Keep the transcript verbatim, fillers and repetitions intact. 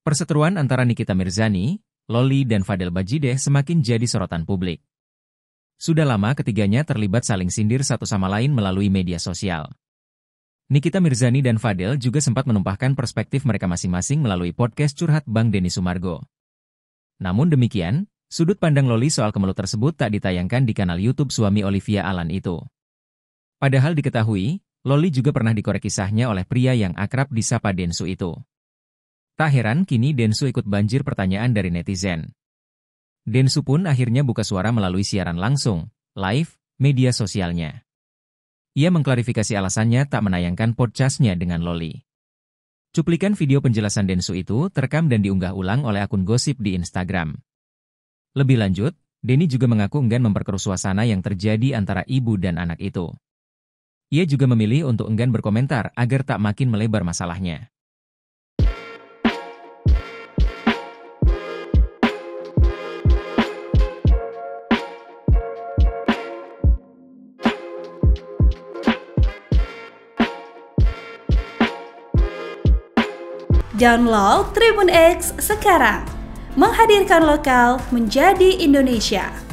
Perseteruan antara Nikita Mirzani, Loli dan Fadel Bajideh semakin jadi sorotan publik. Sudah lama ketiganya terlibat saling sindir satu sama lain melalui media sosial. Nikita Mirzani dan Fadel juga sempat menumpahkan perspektif mereka masing-masing melalui podcast Curhat Bang Denny Sumargo. Namun demikian, sudut pandang Loli soal kemelut tersebut tak ditayangkan di kanal YouTube suami Olivia Alan itu. Padahal diketahui, Loli juga pernah dikorek kisahnya oleh pria yang akrab disapa Densu itu. Tak heran kini Densu ikut banjir pertanyaan dari netizen. Densu pun akhirnya buka suara melalui siaran langsung, live, media sosialnya. Ia mengklarifikasi alasannya tak menayangkan podcastnya dengan Loli. Cuplikan video penjelasan Densu itu terekam dan diunggah ulang oleh akun gosip di Instagram. Lebih lanjut, Denny juga mengaku enggan memperkeruh suasana yang terjadi antara ibu dan anak itu. Ia juga memilih untuk enggan berkomentar agar tak makin melebar masalahnya. Download Tribun X sekarang, menghadirkan lokal menjadi Indonesia.